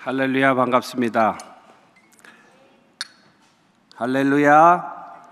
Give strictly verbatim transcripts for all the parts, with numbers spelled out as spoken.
할렐루야, 반갑습니다. 할렐루야.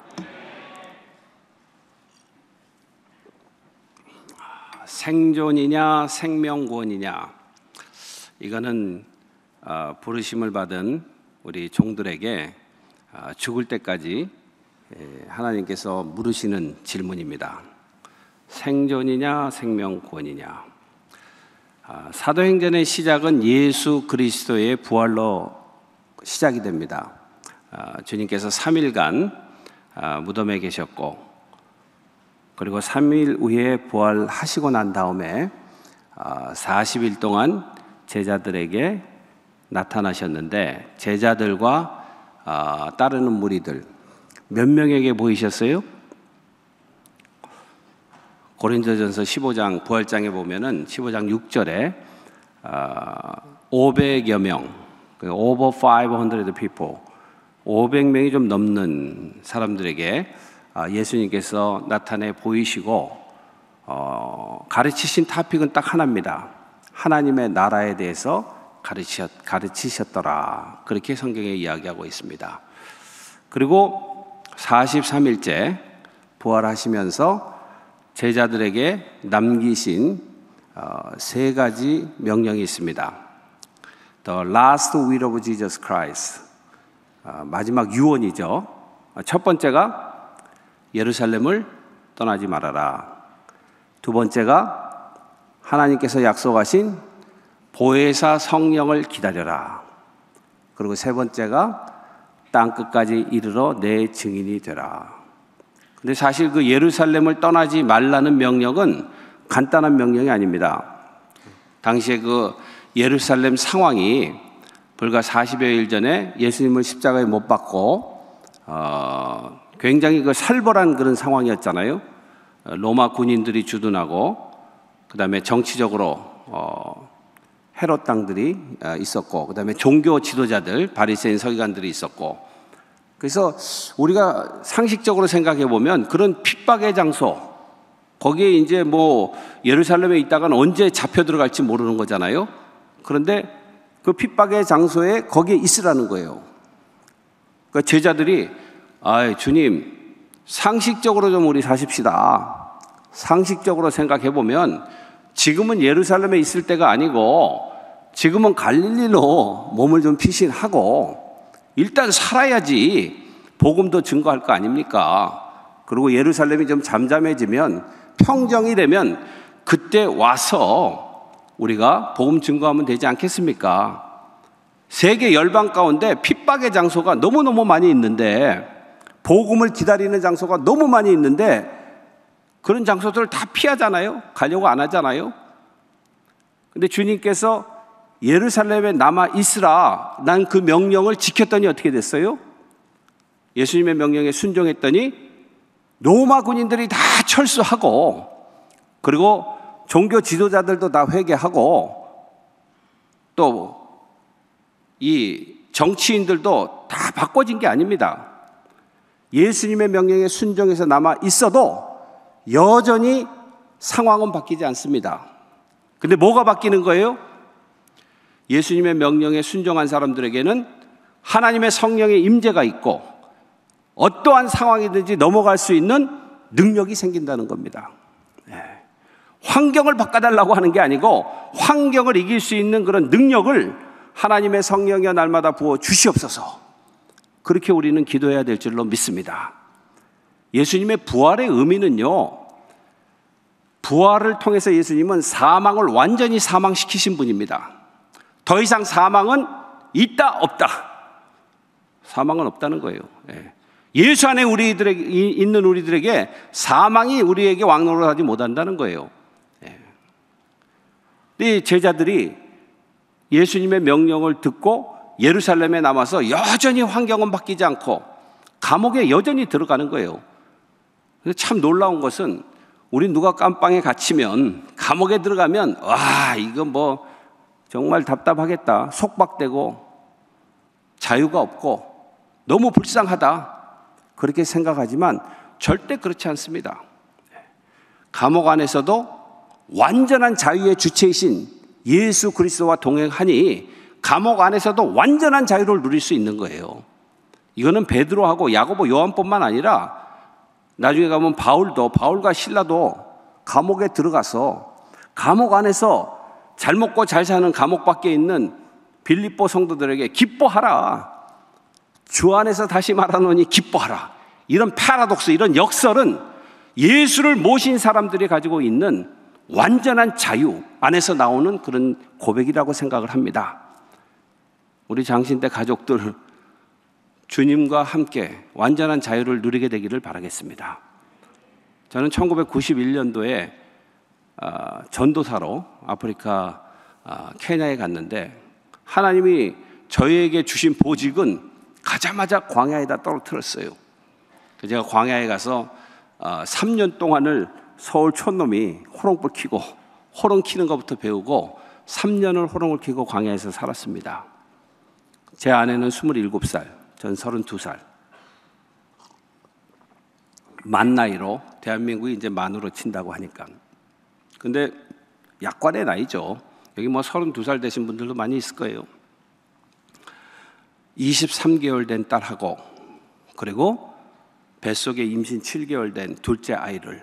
생존이냐 생명구원이냐, 이거는 어, 부르심을 받은 우리 종들에게 어, 죽을 때까지 예, 하나님께서 물으시는 질문입니다. 생존이냐 생명구원이냐. 아, 사도행전의 시작은 예수 그리스도의 부활로 시작이 됩니다. 아, 주님께서 삼 일간 아, 무덤에 계셨고, 그리고 삼 일 후에 부활하시고 난 다음에 아, 사십 일 동안 제자들에게 나타나셨는데, 제자들과 아, 따르는 무리들 몇 명에게 보이셨어요? 고린도전서 십오 장 부활장에 보면은 십오 장 육 절에 어, 오백여 명, over five hundred people, 오백 명이 좀 넘는 사람들에게 어, 예수님께서 나타내 보이시고 어, 가르치신 토픽은 딱 하나입니다. 하나님의 나라에 대해서 가르치셨, 가르치셨더라. 그렇게 성경에 이야기하고 있습니다. 그리고 사십삼 일째 부활하시면서 제자들에게 남기신 어, 세 가지 명령이 있습니다. The last will of Jesus Christ, 어, 마지막 유언이죠. 첫 번째가 예루살렘을 떠나지 말아라. 두 번째가 하나님께서 약속하신 보혜사 성령을 기다려라. 그리고 세 번째가 땅 끝까지 이르러 내 증인이 되라. 근데 사실 그 예루살렘을 떠나지 말라는 명령은 간단한 명령이 아닙니다. 당시에 그 예루살렘 상황이 불과 사십여 일 전에 예수님을 십자가에 못 박고 어, 굉장히 그 살벌한 그런 상황이었잖아요. 로마 군인들이 주둔하고, 그 다음에 정치적으로 어, 헤롯 당들이 있었고, 그 다음에 종교 지도자들, 바리새인 서기관들이 있었고, 그래서 우리가 상식적으로 생각해 보면 그런 핍박의 장소, 거기에 이제 뭐 예루살렘에 있다가는 언제 잡혀 들어갈지 모르는 거잖아요. 그런데 그 핍박의 장소에 거기에 있으라는 거예요. 그러니까 제자들이 아, 주님, 상식적으로 좀 우리 사십시다. 상식적으로 생각해 보면 지금은 예루살렘에 있을 때가 아니고 지금은 갈릴리로 몸을 좀 피신하고 일단 살아야지 복음도 증거할 거 아닙니까? 그리고 예루살렘이 좀 잠잠해지면, 평정이 되면 그때 와서 우리가 복음 증거하면 되지 않겠습니까? 세계 열방 가운데 핍박의 장소가 너무너무 많이 있는데, 복음을 기다리는 장소가 너무 많이 있는데 그런 장소들을 다 피하잖아요. 가려고 안 하잖아요. 근데 주님께서 예루살렘에 남아 있으라, 난 그 명령을 지켰더니 어떻게 됐어요? 예수님의 명령에 순종했더니 로마 군인들이 다 철수하고, 그리고 종교 지도자들도 다 회개하고, 또 이 정치인들도 다 바꿔진 게 아닙니다. 예수님의 명령에 순종해서 남아 있어도 여전히 상황은 바뀌지 않습니다. 근데 뭐가 바뀌는 거예요? 예수님의 명령에 순종한 사람들에게는 하나님의 성령의 임재가 있고 어떠한 상황이든지 넘어갈 수 있는 능력이 생긴다는 겁니다. 네. 환경을 바꿔달라고 하는 게 아니고 환경을 이길 수 있는 그런 능력을 하나님의 성령이 날마다 부어 주시옵소서. 그렇게 우리는 기도해야 될 줄로 믿습니다. 예수님의 부활의 의미는요, 부활을 통해서 예수님은 사망을 완전히 사망시키신 분입니다. 더 이상 사망은 있다 없다. 사망은 없다는 거예요. 예수 안에 우리들에게 있는 우리들에게 사망이 우리에게 왕노릇하지 못한다는 거예요. 이 제자들이 예수님의 명령을 듣고 예루살렘에 남아서 여전히 환경은 바뀌지 않고 감옥에 여전히 들어가는 거예요. 참 놀라운 것은, 우리 누가 깜빵에 갇히면, 감옥에 들어가면 와, 이거 뭐 정말 답답하겠다, 속박되고 자유가 없고 너무 불쌍하다, 그렇게 생각하지만 절대 그렇지 않습니다. 감옥 안에서도 완전한 자유의 주체이신 예수 그리스도와 동행하니 감옥 안에서도 완전한 자유를 누릴 수 있는 거예요. 이거는 베드로하고 야고보, 요한뿐만 아니라 나중에 가면 바울도, 바울과 실라도 감옥에 들어가서 감옥 안에서 잘 먹고 잘 사는 감옥 밖에 있는 빌립보 성도들에게 기뻐하라, 주 안에서 다시 말하노니 기뻐하라, 이런 파라독스, 이런 역설은 예수를 모신 사람들이 가지고 있는 완전한 자유 안에서 나오는 그런 고백이라고 생각을 합니다. 우리 장신대 가족들 주님과 함께 완전한 자유를 누리게 되기를 바라겠습니다. 저는 천구백구십일 년도에 전도사로 아프리카 케냐에 갔는데 하나님이 저에게 주신 보직은 가자마자 광야에다 떨어뜨렸어요. 제가 광야에 가서 삼 년 동안을 서울 촌놈이 호롱불 켜고 호롱 키는 것부터 배우고 삼 년을 호롱을 켜고 광야에서 살았습니다. 제 아내는 스물일곱 살, 전 서른두 살. 만 나이로 대한민국이 이제 만으로 친다고 하니까. 근데 약관의 나이죠. 여기 뭐 서른두 살 되신 분들도 많이 있을 거예요. 이십삼 개월 된 딸하고 그리고 뱃속에 임신 칠 개월 된 둘째 아이를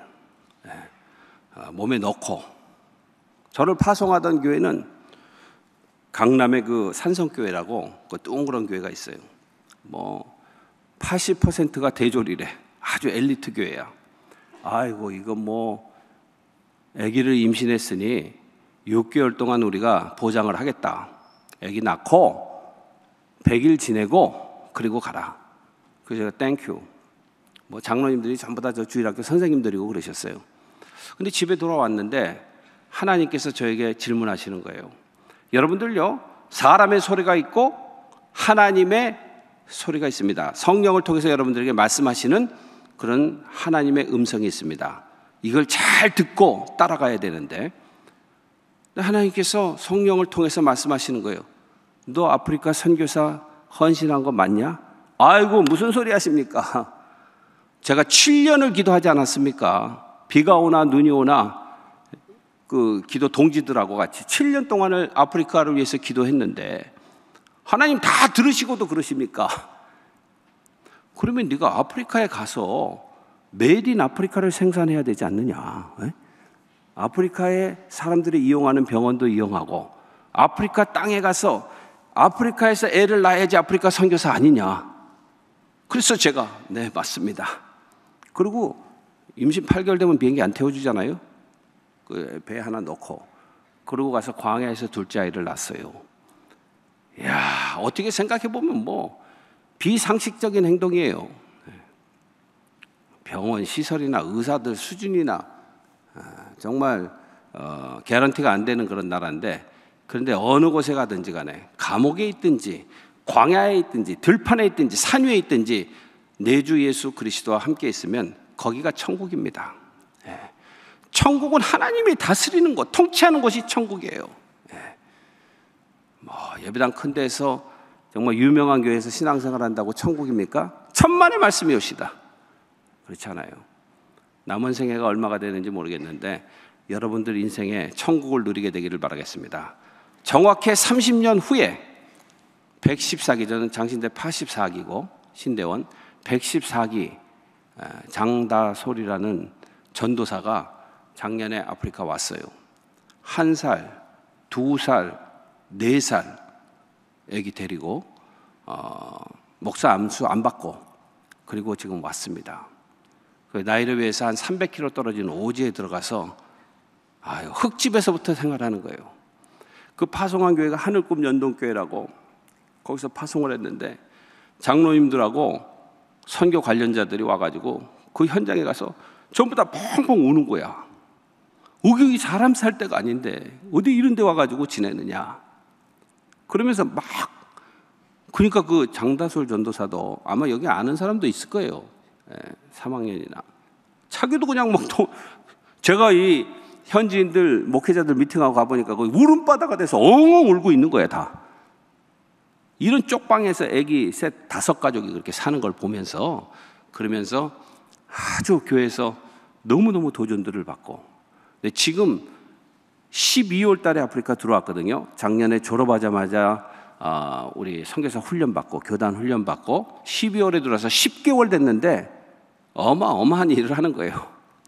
몸에 넣고, 저를 파송하던 교회는 강남의 그 산성교회라고 그 둥그런 교회가 있어요. 뭐 팔십 퍼센트가 대졸이래. 아주 엘리트 교회야. 아이고, 이거 뭐 아기를 임신했으니 육 개월 동안 우리가 보장을 하겠다. 아기 낳고 백 일 지내고 그리고 가라. 그래서 제가 땡큐. 뭐 장로님들이 전부 다 저 주일학교 선생님들이고 그러셨어요. 근데 집에 돌아왔는데 하나님께서 저에게 질문하시는 거예요. 여러분들요, 사람의 소리가 있고 하나님의 소리가 있습니다. 성령을 통해서 여러분들에게 말씀하시는 그런 하나님의 음성이 있습니다. 이걸 잘 듣고 따라가야 되는데, 하나님께서 성령을 통해서 말씀하시는 거예요. 너 아프리카 선교사 헌신한 거 맞냐? 아이고, 무슨 소리 하십니까? 제가 칠 년을 기도하지 않았습니까? 비가 오나 눈이 오나 그 기도 동지들하고 같이 칠 년 동안을 아프리카를 위해서 기도했는데 하나님 다 들으시고도 그러십니까? 그러면 네가 아프리카에 가서 메이드 인 아프리카를 생산해야 되지 않느냐? 에? 아프리카에 사람들이 이용하는 병원도 이용하고 아프리카 땅에 가서 아프리카에서 애를 낳아야지 아프리카 선교사 아니냐? 그래서 제가 네, 맞습니다. 그리고 임신 팔 개월 되면 비행기 안 태워주잖아요. 그 배 하나 넣고 그러고 가서 광야에서 둘째 아이를 낳았어요. 이야, 어떻게 생각해보면 뭐 비상식적인 행동이에요. 병원 시설이나 의사들 수준이나 정말 어, 개런티가 안 되는 그런 나라인데, 그런데 어느 곳에 가든지 간에 감옥에 있든지 광야에 있든지 들판에 있든지 산 위에 있든지 내 주 예수 그리스도와 함께 있으면 거기가 천국입니다. 예. 천국은 하나님이 다스리는 곳, 통치하는 곳이 천국이에요. 예. 뭐 예배당 큰 데서 정말 유명한 교회에서 신앙생활 한다고 천국입니까? 천만의 말씀이 오시다. 그렇지 않아요. 남은 생애가 얼마가 되는지 모르겠는데 여러분들 인생에 천국을 누리게 되기를 바라겠습니다. 정확히 삼십 년 후에 백십사 기, 저는 장신대 팔십사 기고 신대원 백십사 기 장다솔이라는 전도사가 작년에 아프리카 왔어요. 한 살, 두 살, 네 살 애기 데리고 어, 목사 암수 안 받고 그리고 지금 왔습니다. 나이로비에서 한 삼백 킬로미터 떨어진 오지에 들어가서 아유, 흙집에서부터 생활하는 거예요. 그 파송한 교회가 하늘꿈 연동교회라고 거기서 파송을 했는데 장로님들하고 선교 관련자들이 와가지고 그 현장에 가서 전부 다 펑펑 우는 거야. 여기 사람 살 데가 아닌데 어디 이런 데 와가지고 지내느냐. 그러면서 막, 그러니까 그 장다솔 전도사도 아마 여기 아는 사람도 있을 거예요. 예, 삼 학년이나. 자기도 그냥 막 또, 제가 이 현지인들, 목회자들 미팅하고 가보니까 거기 울음바다가 돼서 엉엉 울고 있는 거야, 다. 이런 쪽방에서 애기 셋, 다섯 가족이 그렇게 사는 걸 보면서, 그러면서 아주 교회에서 너무너무 도전들을 받고. 근데 지금 십이월 달에 아프리카 들어왔거든요. 작년에 졸업하자마자 어, 우리 선교사 훈련 받고 교단 훈련 받고 십이월에 들어서 십 개월 됐는데 어마어마한 일을 하는 거예요.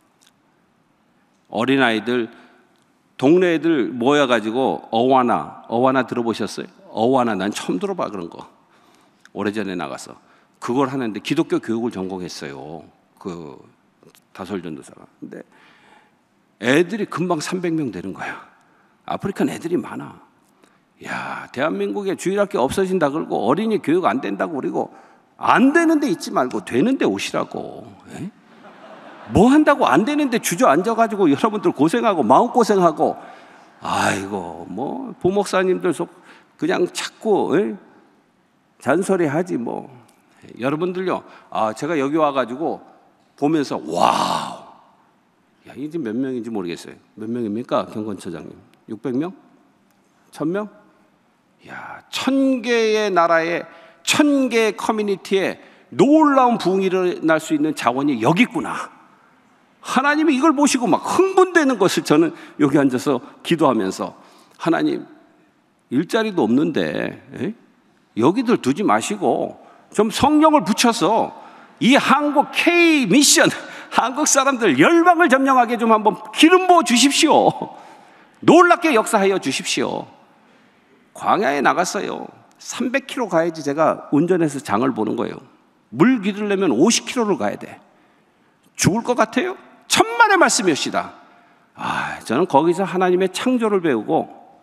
어린아이들 동네 애들 모여가지고 어와나 어와나 들어보셨어요? 어와나 난 처음 들어봐 그런 거. 오래전에 나가서 그걸 하는데 기독교 교육을 전공했어요. 그 다솔 전도사가. 근데 애들이 금방 삼백 명 되는 거야. 아프리카는 애들이 많아. 야, 대한민국에 주일학교 없어진다 그러고 어린이 교육 안 된다고 그러고 안 되는 데 있지 말고 되는 데 오시라고. 에? 뭐 한다고 안 되는데 주저앉아가지고 여러분들 고생하고 마음고생하고 아이고 뭐 부목사님들 속 그냥 자꾸 에? 잔소리하지 뭐. 여러분들요, 아 제가 여기 와가지고 보면서 와우, 야 이게 몇 명인지 모르겠어요. 몇 명입니까 경건처장님? 육백 명? 천 명? 야, 천 개의 나라에 천 개의 커뮤니티에 놀라운 부흥이 일어날 수 있는 자원이 여기 있구나. 하나님이 이걸 보시고 막 흥분되는 것을 저는 여기 앉아서 기도하면서 하나님 일자리도 없는데 에? 여기들 두지 마시고 좀 성령을 붙여서 이 한국 K 미션 한국 사람들 열방을 점령하게 좀 한번 기름 부어 주십시오. 놀랍게 역사하여 주십시오. 광야에 나갔어요. 삼백 킬로미터 가야지 제가 운전해서 장을 보는 거예요. 물 기르려면 오십 킬로미터를 가야 돼. 죽을 것 같아요? 천만의 말씀이옵시다. 아, 저는 거기서 하나님의 창조를 배우고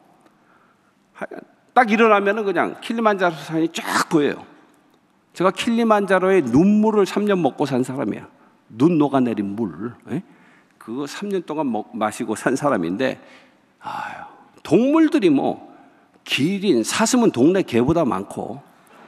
딱 일어나면은 그냥 킬리만자로 산이 쫙 보여요. 제가 킬리만자로의 눈물을 삼 년 먹고 산 사람이야. 눈 녹아내린 물. 에? 그거 삼 년 동안 먹, 마시고 산 사람인데 아유, 동물들이 뭐 기린, 사슴은 동네 개보다 많고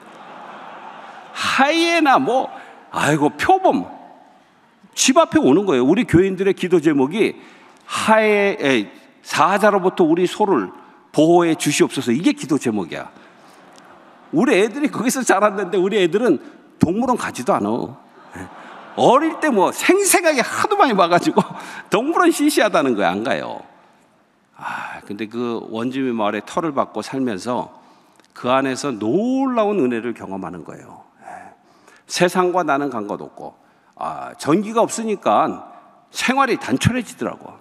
하이에나 뭐 아이고 표범 집 앞에 오는 거예요. 우리 교인들의 기도 제목이 하에 사자로부터 우리 소를 보호해 주시옵소서. 이게 기도 제목이야. 우리 애들이 거기서 자랐는데 우리 애들은 동물원 가지도 않아. 어릴 때 뭐 생생하게 하도 많이 봐가지고 동물원 시시하다는 거야. 안 가요. 아, 근데 그 원주민 마을에 터를 받고 살면서 그 안에서 놀라운 은혜를 경험하는 거예요. 세상과 나는 관계 없고, 아, 전기가 없으니까 생활이 단촐해지더라고.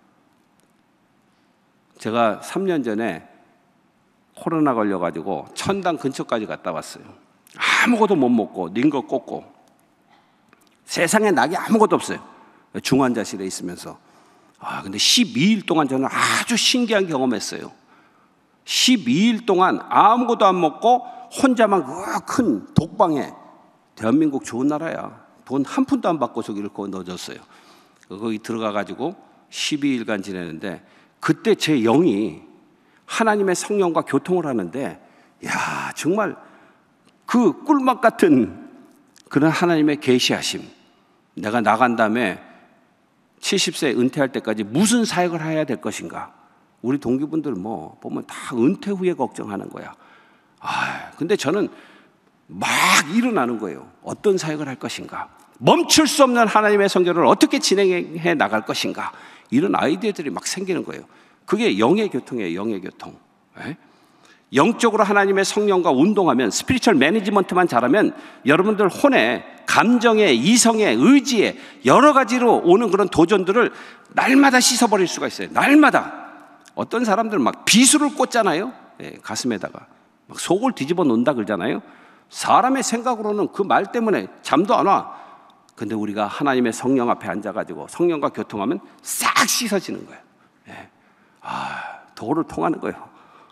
제가 삼 년 전에 코로나 걸려가지고 천당 근처까지 갔다 왔어요. 아무것도 못 먹고 링거 꽂고 세상에 낙이 아무것도 없어요. 중환자실에 있으면서. 아, 근데 십이 일 동안 저는 아주 신기한 경험했어요. 십이 일 동안 아무것도 안 먹고 혼자만 그 큰 독방에, 대한민국 좋은 나라야. 돈 한 푼도 안 받고 저기를 거기 넣어줬어요. 거기 들어가가지고 십이 일간 지내는데 그때 제 영이 하나님의 성령과 교통을 하는데, 야, 정말 그 꿀맛 같은 그런 하나님의 계시하심. 내가 나간 다음에 칠십 세 은퇴할 때까지 무슨 사역을 해야 될 것인가. 우리 동기분들 뭐 보면 다 은퇴 후에 걱정하는 거야. 아, 근데 저는 막 일어나는 거예요. 어떤 사역을 할 것인가, 멈출 수 없는 하나님의 선교를 어떻게 진행해 나갈 것인가, 이런 아이디어들이 막 생기는 거예요. 그게 영의 교통이에요. 영의 교통. 에? 영적으로 하나님의 성령과 운동하면, 스피리추얼 매니지먼트만 잘하면 여러분들 혼에, 감정에, 이성에, 의지에 여러 가지로 오는 그런 도전들을 날마다 씻어버릴 수가 있어요. 날마다. 어떤 사람들은 막 비수를 꽂잖아요. 예, 가슴에다가 막 속을 뒤집어 놓는다 그러잖아요. 사람의 생각으로는 그 말 때문에 잠도 안 와. 근데 우리가 하나님의 성령 앞에 앉아가지고 성령과 교통하면 싹 씻어지는 거예요. 예. 아, 도를 통하는 거예요.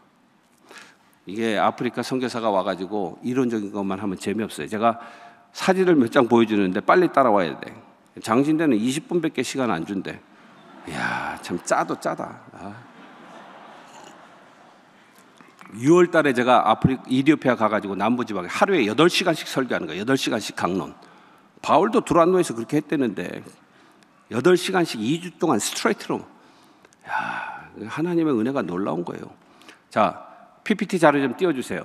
이게 아프리카 선교사가 와가지고 이론적인 것만 하면 재미없어요. 제가 사진을 몇 장 보여주는데 빨리 따라와야 돼. 장신대는 이십 분밖에 시간 안 준대. 이야, 참 짜도 짜다. 아. 유월 달에 제가 아프리카 이디오피아 가가지고 남부지방에 하루에 여덟 시간씩 설교하는 거예요. 여덟 시간씩 강론. 바울도 두란노에서 그렇게 했대는데 여덟 시간씩 이 주 동안 스트레이트로. 야, 하나님의 은혜가 놀라운 거예요. 자, 피피티 자료 좀 띄워주세요.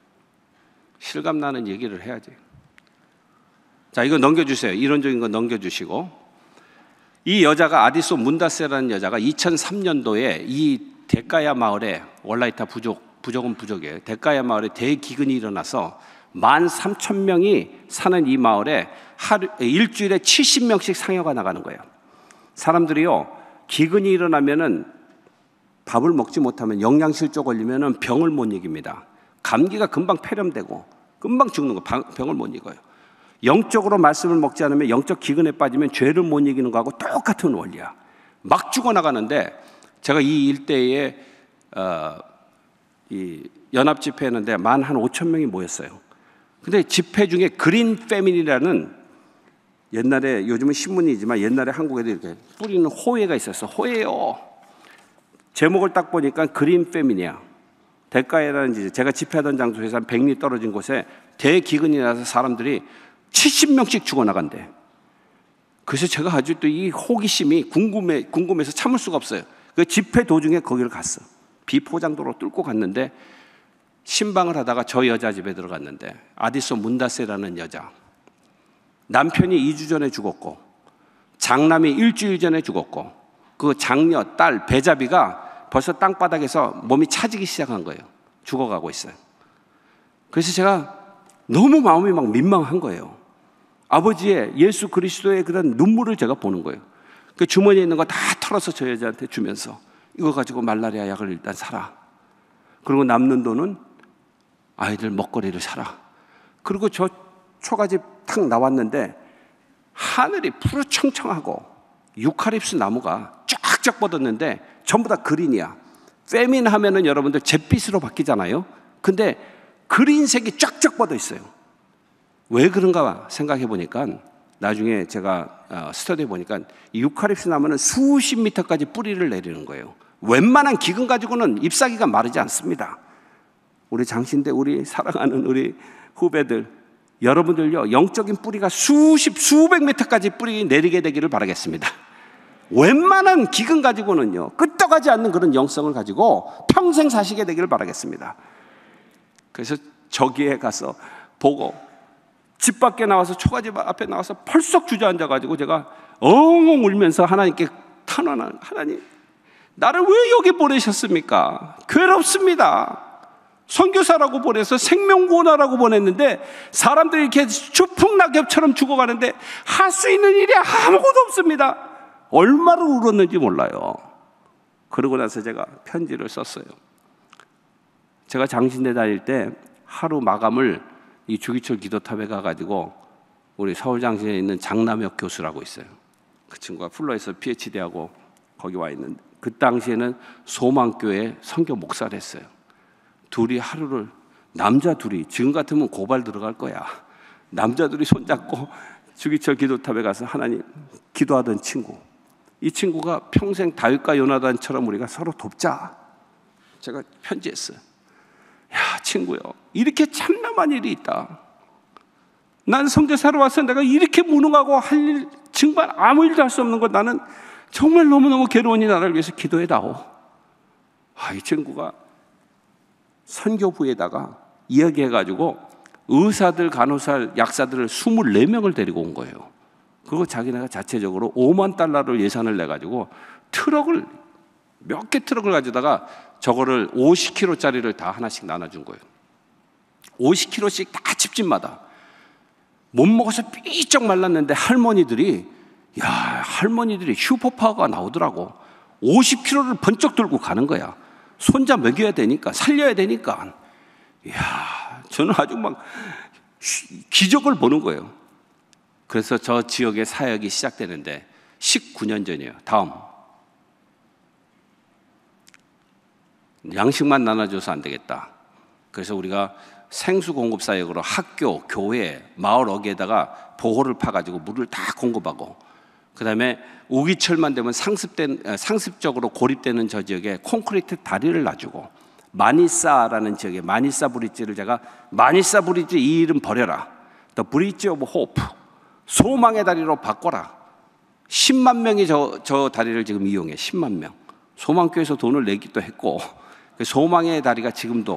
실감나는 얘기를 해야지. 자, 이거 넘겨주세요. 이론적인 거 넘겨주시고. 이 여자가 아디소 문다세라는 여자가 이천삼 년도에 이 데카야 마을에 월라이타 부족 부족은 부족이에요. 대가야 마을에 대기근이 일어나서 만 삼천 명이 사는 이 마을에 하루, 일주일에 칠십 명씩 상여가 나가는 거예요. 사람들이요, 기근이 일어나면은 밥을 먹지 못하면 영양실조 걸리면은 병을 못 이깁니다. 감기가 금방 폐렴되고 금방 죽는 거, 병을 못 이겨요. 영적으로 말씀을 먹지 않으면, 영적 기근에 빠지면 죄를 못 이기는 거하고 똑같은 원리야. 막 죽어나가는데, 제가 이 일대에 어, 이 연합 집회했는데 만 한 오천 명이 모였어요. 근데 집회 중에 그린 패밀리라는, 옛날에, 요즘은 신문이지만 옛날에 한국에도 이렇게 뿌리는 호회가 있었어. 호회요. 제목을 딱 보니까 그린 패밀리야. 대가에라는, 제가 집회하던 장소에서 한 백 리 떨어진 곳에 대기근이 나서 사람들이 칠십 명씩 죽어나간대. 그래서 제가 아주 또 이 호기심이 궁금해, 궁금해서 참을 수가 없어요. 그 집회 도중에 거기를 갔어. 비포장도로 뚫고 갔는데, 신방을 하다가 저 여자 집에 들어갔는데, 아디소 문다세라는 여자, 남편이 이 주 전에 죽었고 장남이 일주일 전에 죽었고 그 장녀, 딸, 배자비가 벌써 땅바닥에서 몸이 차지기 시작한 거예요. 죽어가고 있어요. 그래서 제가 너무 마음이 막 민망한 거예요. 아버지의, 예수 그리스도의 그런 눈물을 제가 보는 거예요. 그 주머니에 있는 거 다 털어서 저 여자한테 주면서, 이거 가지고 말라리아 약을 일단 사라. 그리고 남는 돈은 아이들 먹거리를 사라. 그리고 저 초가집 탁 나왔는데 하늘이 푸르청청하고 유칼립스 나무가 쫙쫙 뻗었는데 전부 다 그린이야. 페민 하면은 여러분들 잿빛으로 바뀌잖아요. 근데 그린색이 쫙쫙 뻗어 있어요. 왜 그런가 생각해 보니까, 나중에 제가 스터디해 보니까 이 유칼립스 나무는 수십 미터까지 뿌리를 내리는 거예요. 웬만한 기근 가지고는 잎사귀가 마르지 않습니다. 우리 장신대, 우리 사랑하는 우리 후배들, 여러분들요, 영적인 뿌리가 수십, 수백 미터까지 뿌리 내리게 되기를 바라겠습니다. 웬만한 기근 가지고는요, 끄떡하지 않는 그런 영성을 가지고 평생 사시게 되기를 바라겠습니다. 그래서 저기에 가서 보고, 집 밖에 나와서, 초가집 앞에 나와서 펄썩 주저앉아가지고 제가 엉엉 울면서 하나님께 탄원한, 하나님, 나를 왜 여기 보내셨습니까? 괴롭습니다. 선교사라고 보내서 생명구원하라고 보냈는데 사람들이 이렇게 추풍낙엽처럼 죽어가는데 할 수 있는 일이 아무것도 없습니다. 얼마나 울었는지 몰라요. 그러고 나서 제가 편지를 썼어요. 제가 장신대 다닐 때 하루 마감을 이 주기철 기도탑에 가가지고, 우리 서울장신에 있는 장남혁 교수라고 있어요. 그 친구가 플로에서 피에이치디하고 거기 와 있는데, 그 당시에는 소망교회 선교 목사를 했어요. 둘이 하루를, 남자 둘이, 지금 같으면 고발 들어갈 거야. 남자 둘이 손잡고 주기철 기도탑에 가서 하나님 기도하던 친구. 이 친구가 평생 다윗과 요나단처럼 우리가 서로 돕자. 제가 편지했어요. 야, 친구요, 이렇게 참남한 일이 있다. 난 선교사로 와서 내가 이렇게 무능하고 할 일, 정말 아무 일도 할 수 없는 것, 나는 정말 너무너무 괴로우니 나를 위해서 기도해다오. 아, 이 친구가 선교부에다가 이야기해가지고 의사들, 간호사, 약사들을 스물네 명을 데리고 온 거예요. 그거 자기네가 자체적으로 오만 달러를 예산을 내가지고 트럭을, 몇 개 트럭을 가져다가 저거를 오십 킬로짜리를 다 하나씩 나눠준 거예요. 오십 킬로씩 다 집집마다. 못 먹어서 삐쩍 말랐는데 할머니들이, 야, 할머니들이 슈퍼파워가 나오더라고. 오십 킬로를 번쩍 들고 가는 거야. 손자 먹여야 되니까, 살려야 되니까. 이야, 저는 아주 막 기적을 보는 거예요. 그래서 저 지역의 사역이 시작되는데 십구 년 전이에요. 다음. 양식만 나눠줘서 안 되겠다. 그래서 우리가 생수 공급 사역으로 학교, 교회, 마을 어귀에다가 보호를 파가지고 물을 다 공급하고, 그 다음에 우기철만 되면 상습된, 상습적으로 고립되는 저 지역에 콘크리트 다리를 놔주고, 마니사라는 지역에 마니사 브릿지를 제가, 마니사 브릿지 이 이름 버려라, The Bridge of Hope, 소망의 다리로 바꿔라. 십만 명이 저, 저 다리를 지금 이용해. 십만 명. 소망교회에서 돈을 내기도 했고, 소망의 다리가 지금도,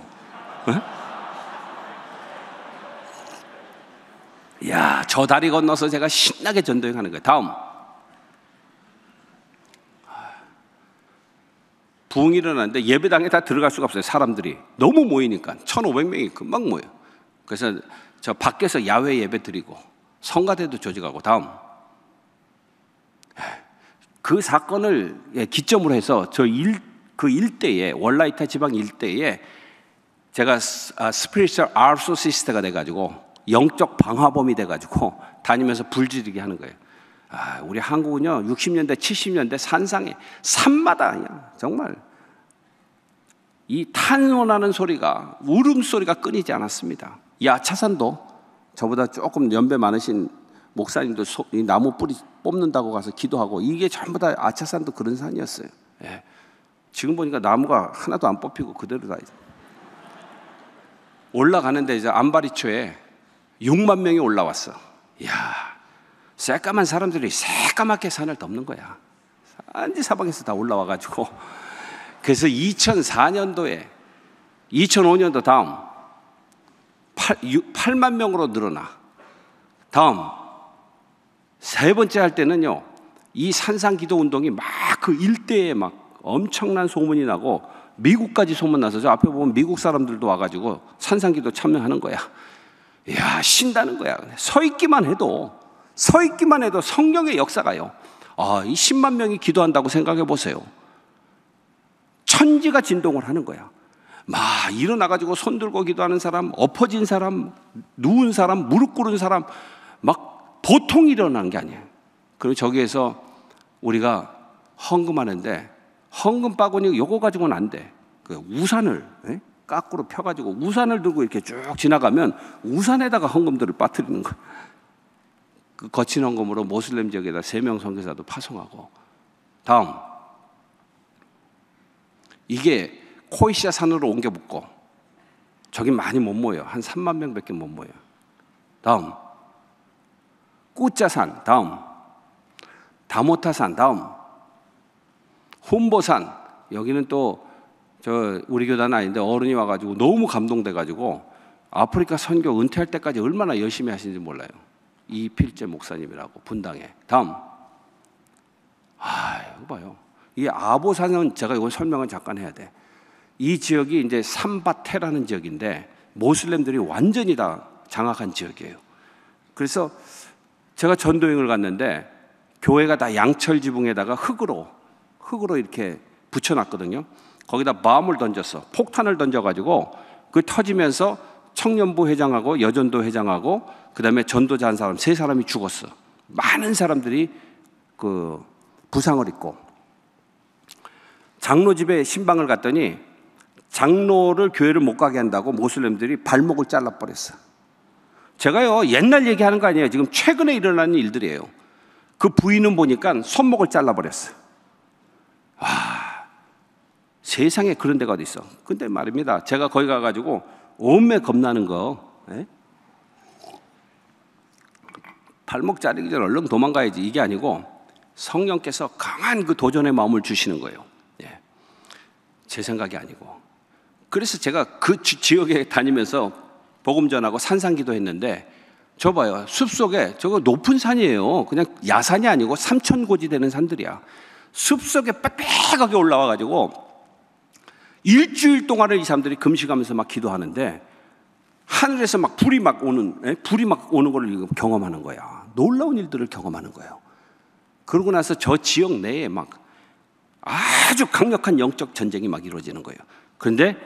야, 저 다리 건너서 제가 신나게 전도행하는 거예요. 다음. 부흥이 일어났는데 예배당에 다 들어갈 수가 없어요. 사람들이 너무 모이니까 천오백 명이 금방 모여. 그래서 저 밖에서 야외 예배 드리고 성가대도 조직하고. 다음, 그 사건을 기점으로 해서 저 일, 그 일대에, 월라이타 지방 일대에 제가 스피리추얼 아르소시스트가 돼가지고 영적 방화범이 돼가지고 다니면서 불지르게 하는 거예요. 아, 우리 한국은요 육십 년대 칠십 년대 산상에 산마다 그냥 정말 이 탄원하는 소리가, 울음소리가 끊이지 않았습니다. 이 아차산도 저보다 조금 연배 많으신 목사님도 소, 이 나무 뿌리 뽑는다고 가서 기도하고, 이게 전부 다 아차산도 그런 산이었어요. 예. 지금 보니까 나무가 하나도 안 뽑히고 그대로 다 올라가는데 이제 안바리초에 육만 명이 올라왔어. 이야, 새까만 사람들이 새까맣게 산을 덮는 거야. 산지 사방에서 다 올라와가지고. 그래서 이천사 년도에 이천오 년도 다음 팔만 명으로 늘어나. 다음 세 번째 할 때는요, 이 산상기도 운동이 막 그 일대에 막 엄청난 소문이 나고 미국까지 소문나서, 저 앞에 보면 미국 사람들도 와가지고 산상기도 참여하는 거야. 이야, 신다는 거야. 서 있기만 해도 서 있기만 해도 성령의 역사가요. 아, 이 십만 명이 기도한다고 생각해 보세요. 천지가 진동을 하는 거야. 막 일어나가지고 손 들고 기도하는 사람, 엎어진 사람, 누운 사람, 무릎 꿇은 사람, 막 보통 일어나는 게 아니에요. 그리고 저기에서 우리가 헌금하는데, 헌금 바구니 요거 가지고는 안 돼. 그 우산을 에? 까꾸로 펴가지고 우산을 들고 이렇게 쭉 지나가면 우산에다가 헌금들을 빠뜨리는 거야. 그 거친 헌금으로 모슬렘 지역에다 세 명 선교사도 파송하고. 다음, 이게 코이시아 산으로 옮겨 붙고, 저기 많이 못 모여. 한 삼만 명밖에 못 모여. 다음, 꾸짜산. 다음, 다모타산. 다음, 훈보산. 여기는 또 저 우리 교단은 아닌데 어른이 와가지고 너무 감동돼가지고 아프리카 선교 은퇴할 때까지 얼마나 열심히 하시는지 몰라요. 이필재 목사님이라고 분당에. 다음, 아, 이거 봐요. 이 아보산은 제가 이거 설명을 잠깐 해야 돼. 이 지역이 이제 삼바테라는 지역인데 모슬렘들이 완전히 다 장악한 지역이에요. 그래서 제가 전도여행을 갔는데 교회가 다 양철 지붕에다가 흙으로 흙으로 이렇게 붙여놨거든요. 거기다 밤을 던졌어. 폭탄을 던져가지고 그 터지면서 청년부 회장하고 여전도 회장하고 그 다음에 전도자 한 사람, 세 사람이 죽었어. 많은 사람들이 그 부상을 입고. 장로 집에 신방을 갔더니 장로를 교회를 못 가게 한다고 모슬렘들이 발목을 잘라버렸어. 제가요 옛날 얘기하는 거 아니에요. 지금 최근에 일어나는 일들이에요. 그 부인은 보니까 손목을 잘라버렸어. 와, 세상에 그런 데가 어디 있어. 근데 말입니다, 제가 거기 가가지고 온매 겁나는 거, 에? 발목 자르기 전에 얼른 도망가야지, 이게 아니고 성령께서 강한 그 도전의 마음을 주시는 거예요. 예. 제 생각이 아니고. 그래서 제가 그 지역에 다니면서 복음 전하고 산상기도 했는데, 저 봐요, 숲속에, 저거 높은 산이에요. 그냥 야산이 아니고 삼천고지 되는 산들이야. 숲속에 빽빽하게 올라와가지고 일주일 동안을 이 사람들이 금식하면서 막 기도하는데, 하늘에서 막 불이 막 오는, 에? 불이 막 오는 걸 경험하는 거야. 놀라운 일들을 경험하는 거예요. 그러고 나서 저 지역 내에 막 아주 강력한 영적 전쟁이 막 이루어지는 거예요. 그런데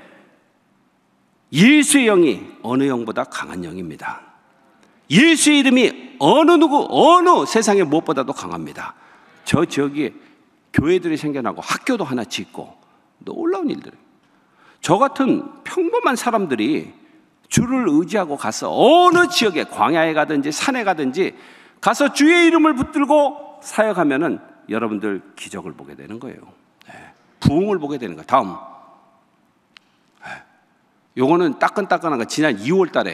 예수의 영이 어느 영보다 강한 영입니다. 예수의 이름이 어느 누구, 어느 세상에 무엇보다도 강합니다. 저 지역에 교회들이 생겨나고 학교도 하나 짓고 놀라운 일들. 저 같은 평범한 사람들이 주를 의지하고 가서 어느 지역에, 광야에 가든지 산에 가든지 가서 주의 이름을 붙들고 사역하면은 여러분들 기적을 보게 되는 거예요. 부흥을 보게 되는 거예요. 다음, 요거는 따끈따끈한 거. 지난 이월 달에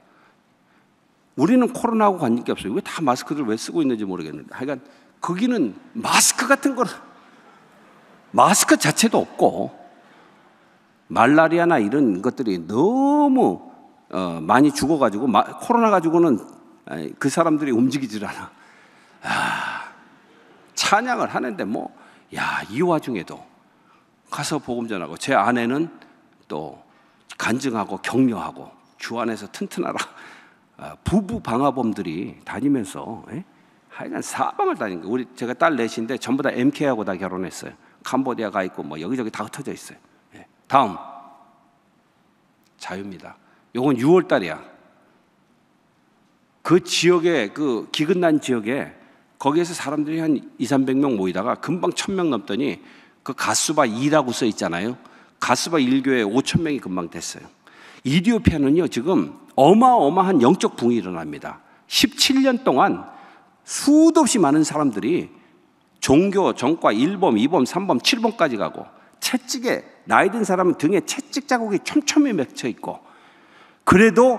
우리는 코로나하고 관계 없어요. 왜 다 마스크를 왜 쓰고 있는지 모르겠는데, 하여간 거기는 마스크 같은 거, 마스크 자체도 없고 말라리아나 이런 것들이 너무 어, 많이 죽어가지고 마, 코로나 가지고는 그 사람들이 움직이질 않아. 아, 찬양을 하는데 뭐, 야, 이 와중에도 가서 복음 전하고, 제 아내는 또 간증하고 격려하고 주 안에서 튼튼하라. 부부 방화범들이 다니면서 에? 하여간 사방을 다니는 거예요. 우리 제가 딸 넷인데 전부 다 엠케이하고 다 결혼했어요. 캄보디아 가 있고 뭐 여기저기 다 흩어져 있어요. 예. 다음 자유입니다. 요건 유월 달이야. 그 지역에, 그 기근난 지역에 거기에서 사람들이 한 이삼백 명 모이다가 금방 천 명 넘더니 그 가수바 이라고 써 있잖아요. 가수바 일 교회 오천 명이 금방 됐어요. 이디오피아는요 지금 어마어마한 영적 붕이 일어납니다. 십칠 년 동안 수도 없이 많은 사람들이 종교, 정과 일 범, 이 범, 삼 범, 칠 범까지 가고, 채찍에 나이 든 사람은 등에 채찍 자국이 촘촘히 맺혀 있고, 그래도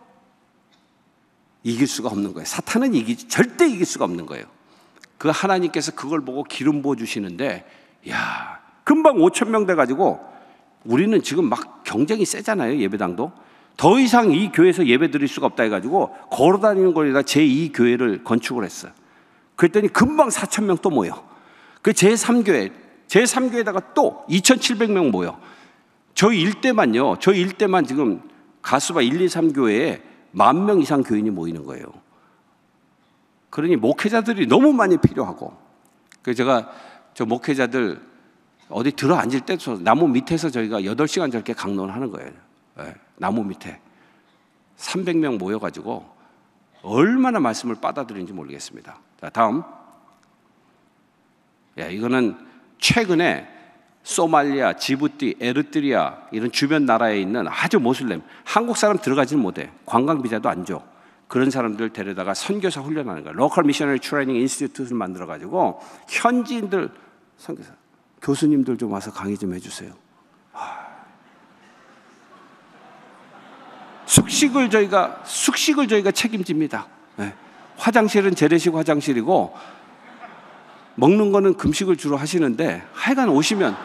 이길 수가 없는 거예요. 사탄은 이기, 절대 이길 수가 없는 거예요. 그 하나님께서 그걸 보고 기름 부어 주시는데, 야, 금방 오천 명 돼가지고 우리는 지금 막 경쟁이 세잖아요. 예배당도 더 이상 이 교회에서 예배 드릴 수가 없다 해가지고 걸어다니는 거리다 제이 교회를 건축을 했어요. 그랬더니 금방 사천 명 또 모여. 그 제삼 교회, 제삼 교회에다가 또 이천칠백 명 모여. 저희 일대만요, 저희 일대만 지금 가수바 일, 이, 삼 교회에 만 명 이상 교인이 모이는 거예요. 그러니 목회자들이 너무 많이 필요하고, 그래서 제가 저 목회자들 어디 들어 앉을 때도 나무 밑에서 저희가 여덟 시간 저렇게 강론을 하는 거예요. 네, 나무 밑에 삼백 명 모여가지고 얼마나 말씀을 받아들이는지 모르겠습니다. 자, 다음. 야, 이거는 최근에 소말리아, 지부티, 에르트리아 이런 주변 나라에 있는 아주 모슬렘, 한국 사람 들어가지는 못해. 관광 비자도 안 줘. 그런 사람들 데려다가 선교사 훈련하는 거예요. 로컬 미셔너리 트레이닝 인스티튜트를 만들어가지고 현지인들 선교사, 교수님들 좀 와서 강의 좀 해주세요. 숙식을 저희가 숙식을 저희가 책임집니다. 네. 화장실은 재래식 화장실이고 먹는 거는 금식을 주로 하시는데, 하여간 오시면,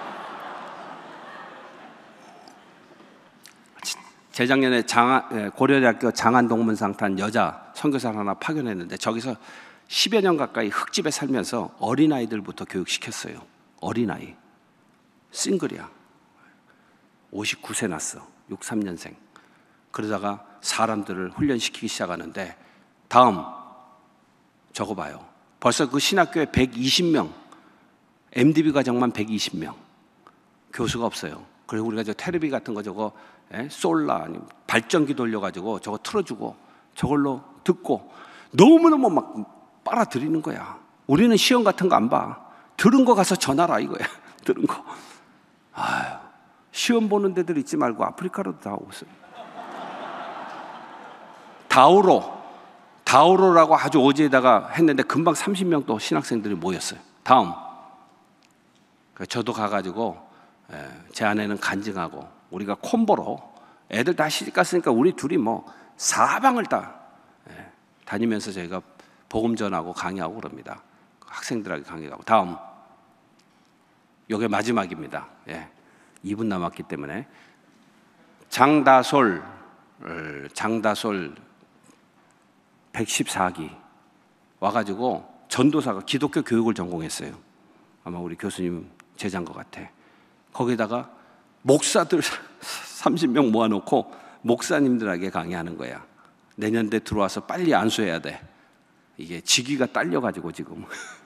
재작년에 장안, 고려대학교 장안동문상탄 여자 선교사를 하나 파견했는데 저기서 십여 년 가까이 흙집에 살면서 어린아이들부터 교육시켰어요. 어린아이 싱글이야. 오십구 세 났어. 육십삼 년생. 그러다가 사람들을 훈련시키기 시작하는데, 다음 저거 봐요. 벌써 그 신학교에 백이십 명, 엠디비 과정만 백이십 명, 교수가 없어요. 그리고 우리가 저 테레비 같은 거 저거 에? 솔라 아니면 발전기 돌려가지고 저거 틀어주고 저걸로 듣고 너무너무 막 빨아들이는 거야. 우리는 시험 같은 거 안 봐. 들은 거 가서 전하라 이거야. 들은 거. 아유, 시험 보는 데들 있지 말고 아프리카로도 다 오세요. 다우로, 다우로라고 아주 오지에다가 했는데 금방 삼십 명 또 신학생들이 모였어요. 다음. 저도 가가지고 제 아내는 간증하고 우리가 콤보로 애들 다 시집 갔으니까 우리 둘이 뭐 사방을 다 다니면서 저희가 복음 전하고 강의하고 그럽니다. 학생들에게 강의하고. 다음. 이게 마지막입니다. 예. 이 분 남았기 때문에 장다솔 장다솔 백십사 기 와가지고 전도사가 기독교 교육을 전공했어요. 아마 우리 교수님 제자인 것 같아. 거기다가 목사들 삼십 명 모아놓고 목사님들에게 강의하는 거야. 내년대 들어와서 빨리 안수해야 돼. 이게 직위가 딸려가지고 지금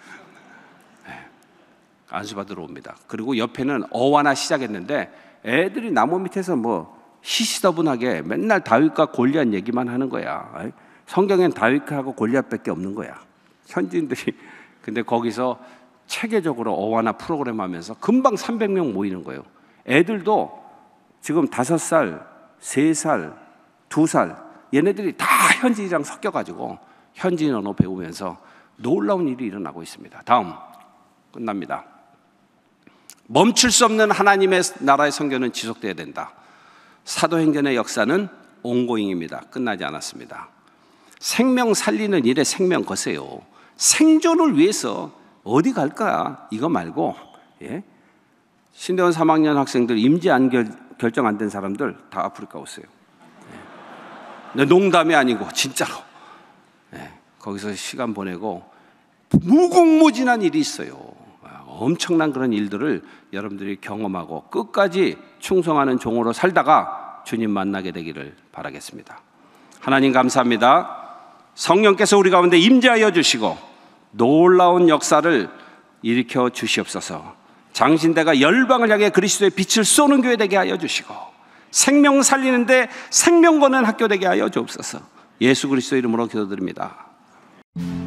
안수받으러 옵니다. 그리고 옆에는 어와나 시작했는데 애들이 나무 밑에서 뭐 시시더분하게 맨날 다윗과 골리앗 얘기만 하는 거야. 성경엔 다윗하고 골리앗밖에 없는 거야. 현지인들이. 근데 거기서 체계적으로 어와나 프로그램 하면서 금방 삼백 명 모이는 거예요. 애들도 지금 다섯 살, 세 살, 두 살 얘네들이 다 현지인이랑 섞여가지고 현지인 언어 배우면서 놀라운 일이 일어나고 있습니다. 다음. 끝납니다. 멈출 수 없는 하나님의 나라의 선교는 지속돼야 된다. 사도행전의 역사는 온고잉입니다. 끝나지 않았습니다. 생명 살리는 일에 생명 거세요. 생존을 위해서 어디 갈까? 이거 말고, 예? 신대원 삼 학년 학생들 임지 안 결, 결정 안 된 사람들 다 아프리카 오세요. 예. 농담이 아니고 진짜로. 예. 거기서 시간 보내고 무궁무진한 일이 있어요. 엄청난 그런 일들을 여러분들이 경험하고 끝까지 충성하는 종으로 살다가 주님 만나게 되기를 바라겠습니다. 하나님 감사합니다. 성령께서 우리 가운데 임재하여 주시고 놀라운 역사를 일으켜 주시옵소서. 장신대가 열방을 향해 그리스도의 빛을 쏘는 교회 되게 하여 주시고 생명 살리는데 생명 거는 학교 되게 하여 주옵소서. 예수 그리스도 이름으로 기도드립니다.